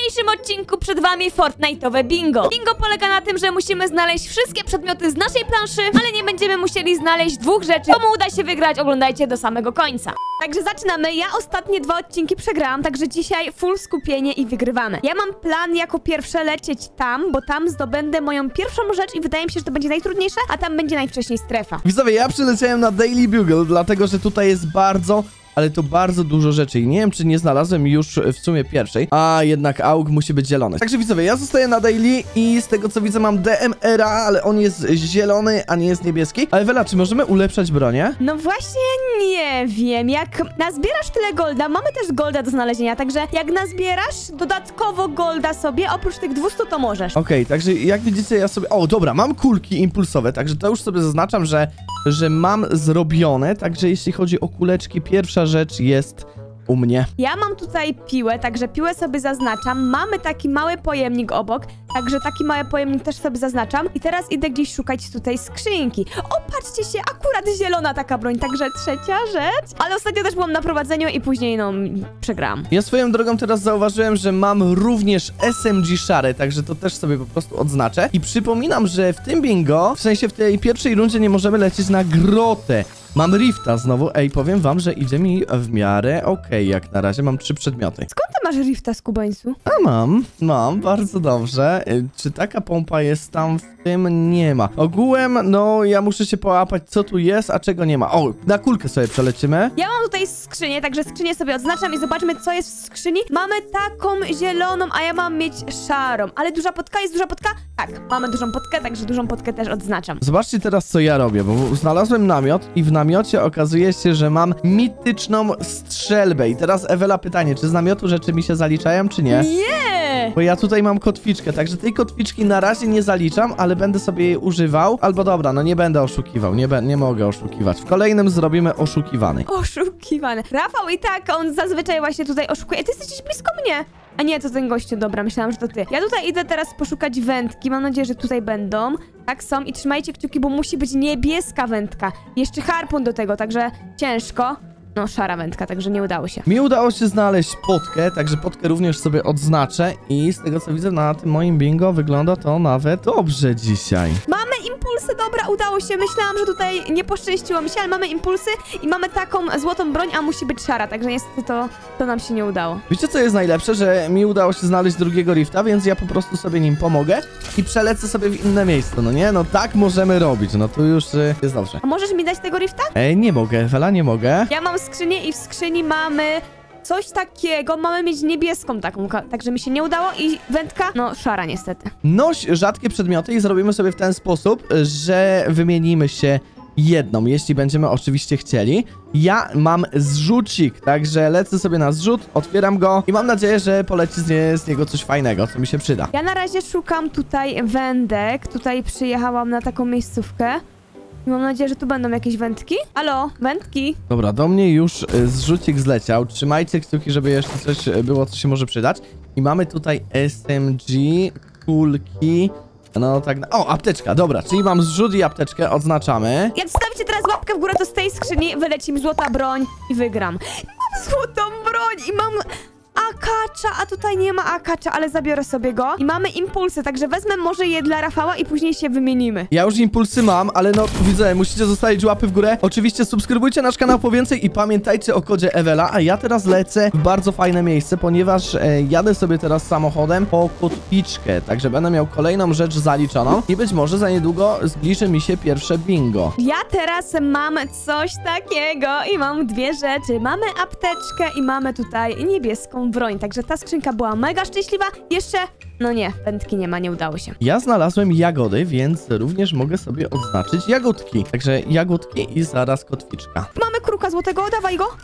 dzisiejszym odcinku przed wami Fortnite'owe bingo. Bingo polega na tym, że musimy znaleźć wszystkie przedmioty z naszej planszy, ale nie będziemy musieli znaleźć dwóch rzeczy. Komu uda się wygrać, oglądajcie do samego końca. Także zaczynamy. Ja ostatnie 2 odcinki przegrałam, także dzisiaj full skupienie i wygrywamy. Ja mam plan jako pierwsze lecieć tam, bo tam zdobędę moją pierwszą rzecz i wydaje mi się, że to będzie najtrudniejsze, a tam będzie najwcześniej strefa. Widzowie, ja przyleciałem na Daily Bugle, dlatego że tutaj jest bardzo, ale to bardzo dużo rzeczy i nie wiem, czy nie znalazłem już w sumie pierwszej, a jednak AUG musi być zielony. Także widzowie, ja zostaję na Daily i z tego co widzę mam DMR-a, ale on jest zielony, a nie jest niebieski. Ale Ewela, czy możemy ulepszać bronię? No właśnie nie wiem, jak nazbierasz tyle golda, mamy też golda do znalezienia, także jak nazbierasz dodatkowo golda sobie, oprócz tych 200 to możesz. Okej, także jak widzicie ja sobie... O, dobra, mam kulki impulsowe, także to już sobie zaznaczam, że mam zrobione, także jeśli chodzi o kuleczki, pierwsza rzecz jest u mnie. Ja mam tutaj piłę, także piłę sobie zaznaczam. Mamy taki mały pojemnik obok, także taki mały pojemnik też sobie zaznaczam. I teraz idę gdzieś szukać tutaj skrzynki. O, patrzcie się, akurat zielona taka broń, także trzecia rzecz. Ale ostatnio też byłam na prowadzeniu i później, no, przegrałam. Ja swoją drogą teraz zauważyłem, że mam również SMG szare, także to też sobie po prostu odznaczę. I przypominam, że w tym bingo, w sensie w tej pierwszej rundzie nie możemy lecieć na grotę. Mam rifta znowu, ej, powiem wam, że idzie mi w miarę okej, jak na razie mam 3 przedmioty. Skąd ty masz rifta, skubańcu? A mam, bardzo dobrze. Czy taka pompa jest tam w tym? Nie ma. Ogółem, no, ja muszę się połapać, co tu jest, a czego nie ma. O, na kulkę sobie przelecimy. Ja mam tutaj skrzynię, także skrzynię sobie odznaczam i zobaczmy, co jest w skrzyni. Mamy taką zieloną, a ja mam mieć szarą. Ale duża potka, jest duża potka? Tak, mamy dużą potkę, także dużą potkę też odznaczam. Zobaczcie teraz, co ja robię, bo znalazłem namiot i w namiocie okazuje się, że mam mityczną strzelbę. I teraz, Ewela, pytanie, czy z namiotu rzeczy mi się zaliczają, czy nie? Nie! Bo ja tutaj mam kotwiczkę, także tej kotwiczki na razie nie zaliczam, ale będę sobie jej używał. Albo dobra, no nie będę oszukiwał, nie mogę oszukiwać. W kolejnym zrobimy oszukiwany. Oszukiwany. Rafał i tak, on zazwyczaj właśnie tutaj oszukuje. Ty jesteś blisko mnie. A nie, to ten gościu, dobra, myślałam, że to ty. Ja tutaj idę teraz poszukać wędki, mam nadzieję, że tutaj będą. Tak są i trzymajcie kciuki, bo musi być niebieska wędka. Jeszcze harpun do tego, także ciężko. No, szara wędka, także nie udało się. Mi udało się znaleźć potkę, także potkę również sobie odznaczę i z tego co widzę na tym moim bingo wygląda to nawet dobrze dzisiaj. Mamy impulsy, dobra, udało się. Myślałam, że tutaj nie poszczęściło mi się, ale mamy impulsy i mamy taką złotą broń, a musi być szara, także niestety to nam się nie udało. Wiecie co jest najlepsze? Że mi udało się znaleźć drugiego rifta, więc ja po prostu sobie nim pomogę i przelecę sobie w inne miejsce, no nie? No tak możemy robić, no tu już jest dobrze. A możesz mi dać tego rifta? Nie mogę, Ewela, nie mogę. Ja mam skrzynię i w skrzyni mamy coś takiego, mamy mieć niebieską taką, także mi się nie udało i wędka, no szara niestety. Noś rzadkie przedmioty i zrobimy sobie w ten sposób, że wymienimy się jedną, jeśli będziemy oczywiście chcieli. Ja mam zrzucik, także lecę sobie na zrzut, otwieram go i mam nadzieję, że poleci z niego coś fajnego, co mi się przyda. Ja na razie szukam tutaj wędek, tutaj przyjechałam na taką miejscówkę. Mam nadzieję, że tu będą jakieś wędki. Halo, wędki. Dobra, do mnie już zrzucik zleciał. Trzymajcie kciuki, żeby jeszcze coś było, co się może przydać. I mamy tutaj SMG, kulki. No tak. O, apteczka, dobra, czyli mam zrzut i apteczkę, odznaczamy. Jak wstawicie teraz łapkę w górę, to z tej skrzyni wyleci mi złota broń i wygram. Mam złotą broń i mam akacza, a tutaj nie ma akacza, ale zabiorę sobie go. I mamy impulsy, także wezmę może je dla Rafała i później się wymienimy. Ja już impulsy mam, ale no widzę, musicie zostawić łapy w górę. Oczywiście subskrybujcie nasz kanał po więcej i pamiętajcie o kodzie Ewela, a ja teraz lecę w bardzo fajne miejsce, ponieważ jadę sobie teraz samochodem po kotwiczkę, także będę miał kolejną rzecz zaliczoną i być może za niedługo zbliży mi się pierwsze bingo. Ja teraz mam coś takiego i mam 2 rzeczy. Mamy apteczkę i mamy tutaj niebieską broń, także ta skrzynka była mega szczęśliwa. Jeszcze, no nie, wędki nie ma, nie udało się. Ja znalazłem jagody, więc również mogę sobie odznaczyć jagódki. Także jagódki i zaraz kotwiczka. Mamy kruka złotego, dawaj go.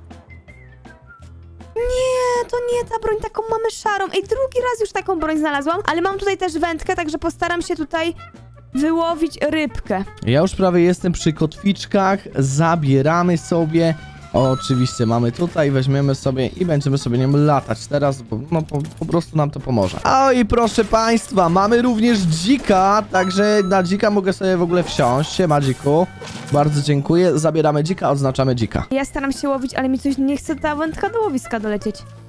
Nie, to nie ta broń, taką mamy szarą. Ej, drugi raz już taką broń znalazłam, ale mam tutaj też wędkę, także postaram się tutaj wyłowić rybkę. Ja już prawie jestem przy kotwiczkach, zabieramy sobie. Oczywiście mamy tutaj, weźmiemy sobie i będziemy sobie nim latać teraz, bo no, po prostu nam to pomoże. Oj, proszę państwa, mamy również dzika, także na dzika mogę sobie w ogóle wsiąść. Siema, dziku. Bardzo dziękuję. Zabieramy dzika, odznaczamy dzika. Ja staram się łowić, ale mi coś nie chce ta wędka do łowiska dolecieć.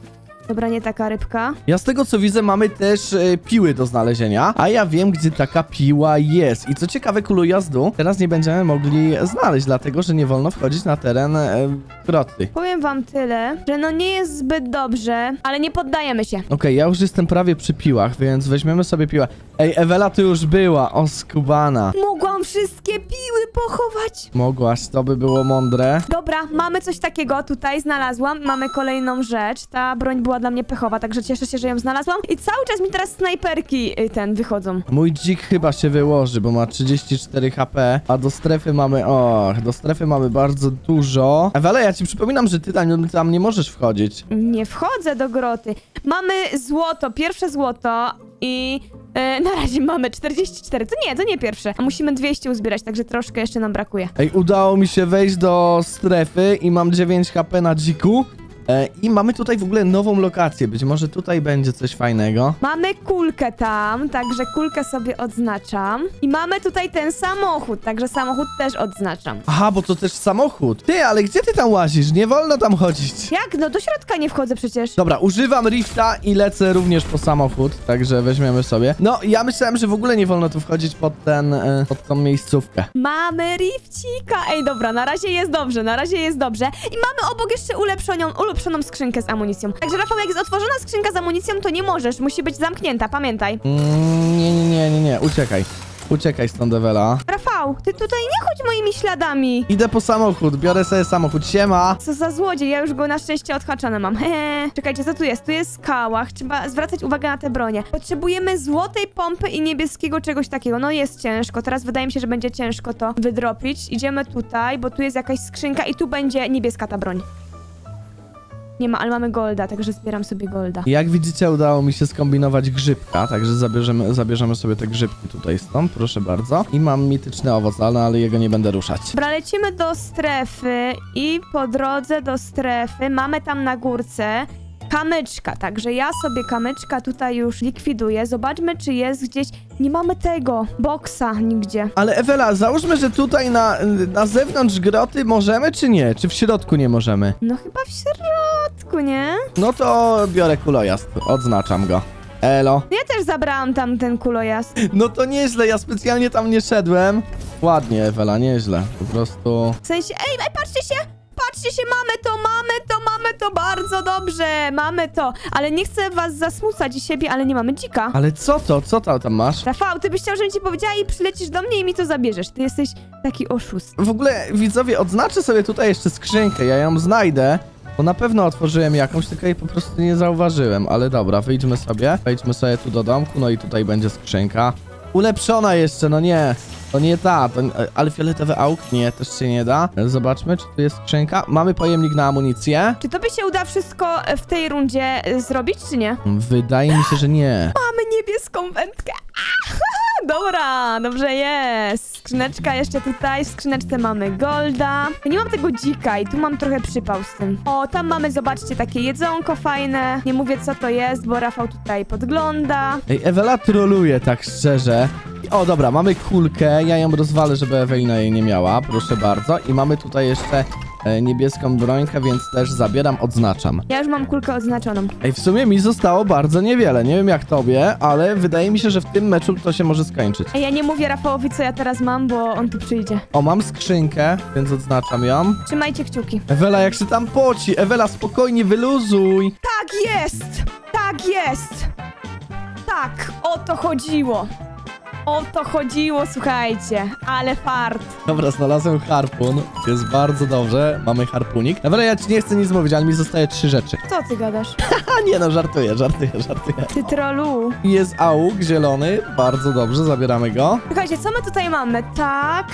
Dobra, nie taka rybka. Ja z tego co widzę, mamy też piły do znalezienia, a ja wiem, gdzie taka piła jest. I co ciekawe, kulu jazdu teraz nie będziemy mogli znaleźć, dlatego że nie wolno wchodzić na teren groty. Powiem wam tyle, że no nie jest zbyt dobrze, ale nie poddajemy się. Okej, ja już jestem prawie przy piłach, więc weźmiemy sobie piłę. Ej, Ewela tu już była, o skubana. Mogłam wszystkie piły pochować. Mogłaś, to by było mądre. Dobra, mamy coś takiego, tutaj znalazłam. Mamy kolejną rzecz. Ta broń była dla mnie pechowa, także cieszę się, że ją znalazłam. I cały czas mi teraz snajperki wychodzą. Mój dzik chyba się wyłoży, bo ma 34 HP, a do strefy mamy, do strefy mamy bardzo dużo. Ewela, ja ci przypominam, że ty tam nie możesz wchodzić. Nie wchodzę do groty. Mamy złoto, pierwsze złoto i na razie mamy 44. To nie pierwsze. A musimy 200 uzbierać, także troszkę jeszcze nam brakuje. Ej, udało mi się wejść do strefy i mam 9 HP na dziku. I mamy tutaj w ogóle nową lokację. Być może tutaj będzie coś fajnego. Mamy kulkę tam, także kulkę sobie odznaczam. I mamy tutaj ten samochód, także samochód też odznaczam. Aha, bo to też samochód. Ty, ale gdzie ty tam łazisz? Nie wolno tam chodzić. Jak? No do środka nie wchodzę przecież. Dobra, używam rifta i lecę również po samochód, także weźmiemy sobie. No, ja myślałem, że w ogóle nie wolno tu wchodzić pod tą miejscówkę. Mamy rifcika. Ej, dobra, na razie jest dobrze, na razie jest dobrze. I mamy obok jeszcze ulepszoną skrzynkę z amunicją. Także Rafał, jak jest otworzona skrzynka z amunicją, to nie możesz, musi być zamknięta, pamiętaj. Nie, uciekaj. Uciekaj stąd, Ewela. Rafał, ty tutaj nie chodź moimi śladami. Idę po samochód, biorę sobie samochód, siema. Co za złodziej, ja już go na szczęście odhaczone mam. Czekajcie, co tu jest? Tu jest skała, trzeba zwracać uwagę na te bronie. Potrzebujemy złotej pompy i niebieskiego czegoś takiego. No jest ciężko, teraz wydaje mi się, że będzie ciężko to wydropić. Idziemy tutaj, bo tu jest jakaś skrzynka i tu będzie niebieska ta broń. Nie ma, ale mamy golda, także zbieram sobie golda. Jak widzicie, udało mi się skombinować grzybka, także zabierzemy sobie te grzybki tutaj stąd, proszę bardzo. I mam mityczny owoc, ale jego nie będę ruszać. Dobra, lecimy do strefy i po drodze do strefy mamy tam na górce kamyczka, także ja sobie kamyczka tutaj już likwiduję. Zobaczmy, czy jest gdzieś... Nie mamy tego boksa nigdzie. Ale Ewela, załóżmy, że tutaj na zewnątrz groty możemy, czy nie? Czy w środku nie możemy? No chyba w środku, nie? No to biorę kulojazd, odznaczam go. Elo. Ja też zabrałam tam ten kulojazd. No to nieźle, ja specjalnie tam nie szedłem. Ładnie, Ewela, nieźle. Po prostu... W sensie, ej, patrzcie się! Patrzcie się, mamy to, bardzo dobrze, mamy to. Ale nie chcę was zasmucać i siebie, ale nie mamy dzika. Ale co to? Co tam masz? Rafał, ty byś chciał, żebym ci powiedziała i przylecisz do mnie i mi to zabierzesz. Ty jesteś taki oszust. W ogóle, widzowie, odznaczę sobie tutaj jeszcze skrzynkę, ja ją znajdę. Bo na pewno otworzyłem jakąś, tylko jej po prostu nie zauważyłem. Ale dobra, wejdźmy sobie tu do domku, no i tutaj będzie skrzynka. Ulepszona jeszcze, no nie. To nie ta, ale fioletowy auk nie, też się nie da. Zobaczmy, czy tu jest skrzynka. Mamy pojemnik na amunicję. Czy to by się uda wszystko w tej rundzie zrobić, czy nie? Wydaje mi się, że nie. Mamy niebieską wędkę. Dobra, dobrze jest. Skrzyneczka jeszcze tutaj, w skrzyneczce mamy golda. Ja nie mam tego dzika i tu mam trochę przypał z tym. O, tam mamy, zobaczcie, takie jedzonko fajne. Nie mówię, co to jest, bo Rafał tutaj podgląda. Ej, Ewela troluje, tak szczerze. O, dobra, mamy kulkę, ja ją rozwalę, żeby Ewelina jej nie miała, proszę bardzo. I mamy tutaj jeszcze niebieską brońkę, więc też zabieram, odznaczam. Ja już mam kulkę odznaczoną. Ej, w sumie mi zostało bardzo niewiele, nie wiem jak tobie, ale wydaje mi się, że w tym meczu to się może skończyć. Ej, ja nie mówię Rafałowi, co ja teraz mam, bo on tu przyjdzie. O, mam skrzynkę, więc odznaczam ją. Trzymajcie kciuki. Ewela, jak się tam poci, Ewela, spokojnie, wyluzuj. Tak jest! Tak jest! Tak, o to chodziło. O to chodziło, słuchajcie. Ale fart. Dobra, znalazłem harpun, jest bardzo dobrze, mamy harpunik. Ewela, ja ci nie chcę nic mówić, ale mi zostaje 3 rzeczy. Co ty gadasz? A nie no, żartuję. Ty trolu. Jest auk zielony, bardzo dobrze, zabieramy go. Słuchajcie, co my tutaj mamy? Tak.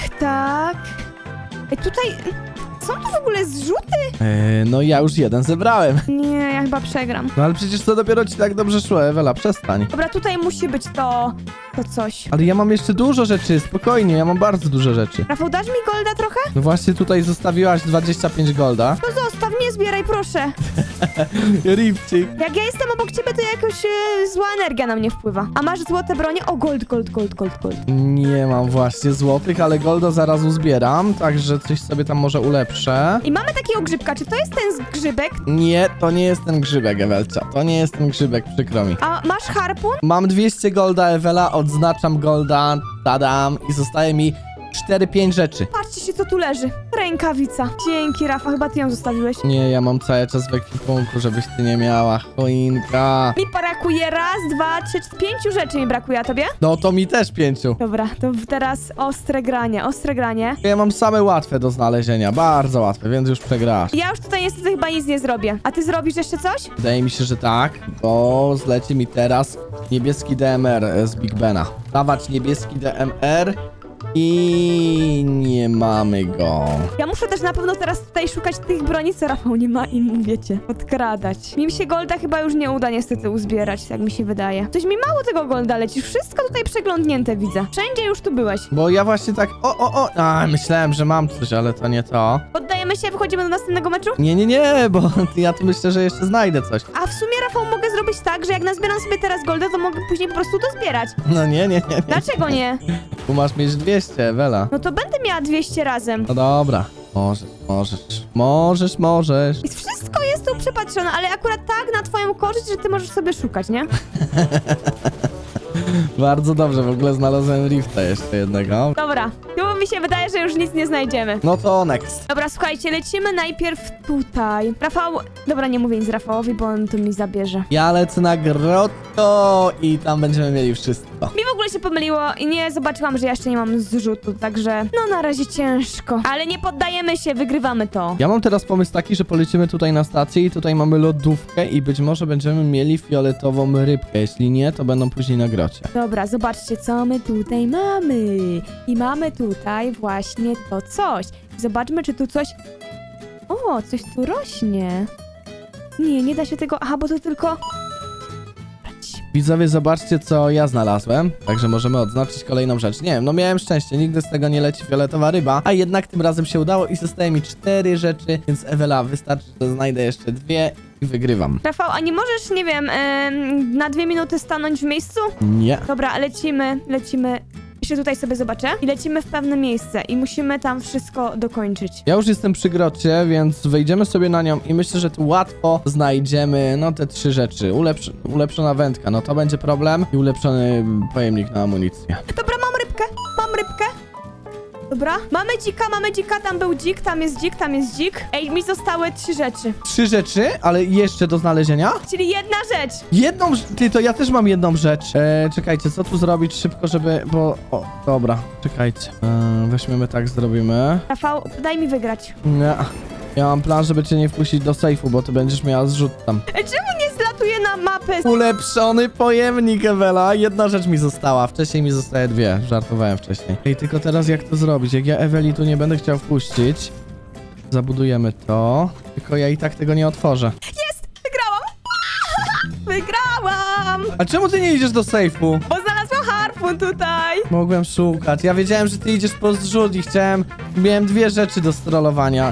Ej, tutaj... Są tu w ogóle zrzuty? No ja już jeden zebrałem. Nie, ja chyba przegram. No ale przecież to dopiero ci tak dobrze szło, Ewela, przestań. Dobra, tutaj musi być to coś. Ale ja mam jeszcze dużo rzeczy, spokojnie, ja mam bardzo dużo rzeczy. Rafał, dasz mi golda trochę? No właśnie tutaj zostawiłaś 25 golda. No zostaw, nie nie zbieraj, proszę. Ripcik. Jak ja jestem obok ciebie, to jakoś zła energia na mnie wpływa. A masz złote bronie? O, gold. Nie mam właśnie złotych, ale golda zaraz uzbieram, także coś sobie tam może ulepszę. I mamy takiego grzybka. Czy to jest ten grzybek? Nie, to nie jest ten grzybek, Ewelcia. To nie jest ten grzybek, przykro mi. A masz harpun? Mam 200 golda, Ewela, odznaczam golda, tadam i zostaje mi 4-5 rzeczy. Patrzcie się, co tu leży. Rękawica. Dzięki, Rafa, chyba ty ją zostawiłeś. Nie, ja mam cały czas w ekwipunku, żebyś ty nie miała, choinka. Mi brakuje 1, 2, 3, 5 rzeczy mi brakuje, a tobie? No to mi też 5. Dobra, to teraz ostre granie. Ja mam same łatwe do znalezienia, bardzo łatwe, więc już przegrasz. Ja już tutaj niestety chyba nic nie zrobię. A ty zrobisz jeszcze coś? Wydaje mi się, że tak, bo zleci mi teraz niebieski DMR z Big Bena. Dawać niebieski DMR i nie mamy go. Ja muszę też na pewno teraz tutaj szukać tych broni, co Rafał nie ma i wiecie, podkradać. Mi się golda chyba już nie uda niestety uzbierać, tak mi się wydaje. Coś mi mało tego golda leci, wszystko tutaj przeglądnięte widzę. Wszędzie już tu byłeś. Bo ja właśnie tak, myślałem, że mam coś, ale to nie to. Poddajemy się, wychodzimy do następnego meczu? Nie, bo ja tu myślę, że jeszcze znajdę coś. A w sumie, Rafał, mogę zrobić tak, że jak nazbieram sobie teraz golda, to mogę później po prostu to zbierać. No nie. Dlaczego nie? Tu masz mieć 200, Ewela. No to będę miała 200 razem. No dobra. Możesz. I wszystko jest tu przepatrzone, ale akurat tak na twoją korzyść, że ty możesz sobie szukać, nie? Bardzo dobrze, w ogóle znalazłem rifta jeszcze jednego. Dobra, tu mi się wydaje, że już nic nie znajdziemy. No to next. Dobra, słuchajcie, lecimy najpierw tutaj. Rafał... Dobra, nie mówię nic Rafałowi, bo on tu mi zabierze. Ja lecę na grotto i tam będziemy mieli wszystko. Mi w ogóle się pomyliło i nie zobaczyłam, że ja jeszcze nie mam zrzutu, także... No na razie ciężko. Ale nie poddajemy się, wygrywamy to. Ja mam teraz pomysł taki, że polecimy tutaj na stację i tutaj mamy lodówkę i być może będziemy mieli fioletową rybkę. Jeśli nie, to będą później na grocie. Dobra, zobaczcie, co my tutaj mamy. I mamy tutaj właśnie to coś. Zobaczmy, czy tu coś... O, coś tu rośnie. Nie da się tego... Aha, bo to tylko... Widzowie, zobaczcie, co ja znalazłem. Także możemy odznaczyć kolejną rzecz. Nie wiem, no miałem szczęście, nigdy z tego nie leci fioletowa ryba, a jednak tym razem się udało i zostaje mi 4 rzeczy, więc Ewela, wystarczy, że znajdę jeszcze 2 i wygrywam. Rafał, a nie możesz, nie wiem, na 2 minuty stanąć w miejscu? Nie. Dobra, lecimy. Jeszcze tutaj sobie zobaczę. I lecimy w pewne miejsce i musimy tam wszystko dokończyć. Ja już jestem przy grocie, więc wejdziemy sobie na nią i myślę, że tu łatwo znajdziemy, no te 3 rzeczy. Ulepszona wędka, no to będzie problem i ulepszony pojemnik na amunicję. Dobra, mam rybkę. Dobra, mamy dzika, tam był dzik, tam jest dzik. Ej, mi zostały 3 rzeczy. 3 rzeczy, ale jeszcze do znalezienia? Czyli jedna rzecz. Ty, to ja też mam jedną rzecz. Czekajcie, co tu zrobić szybko, żeby... Bo... O, dobra, czekajcie. Weźmiemy tak, zrobimy. Rafał, daj mi wygrać. Nie. Ja mam plan, żeby cię nie wpuścić do sejfu, bo ty będziesz miała zrzut tam. Ej, czemu nie zlatuje na mapę? Ulepszony pojemnik, Ewela. Jedna rzecz mi została. Wcześniej mi zostaje 2. Żartowałem wcześniej. Ej, tylko teraz jak to zrobić? Jak ja Eweli tu nie będę chciał wpuścić, zabudujemy to. Tylko ja i tak tego nie otworzę. Jest! Wygrałam! Wygrałam! A czemu ty nie idziesz do sejfu? Bo znalazłam harpun tutaj. Mogłem szukać. Ja wiedziałem, że ty idziesz po zrzut i miałem 2 rzeczy do strollowania.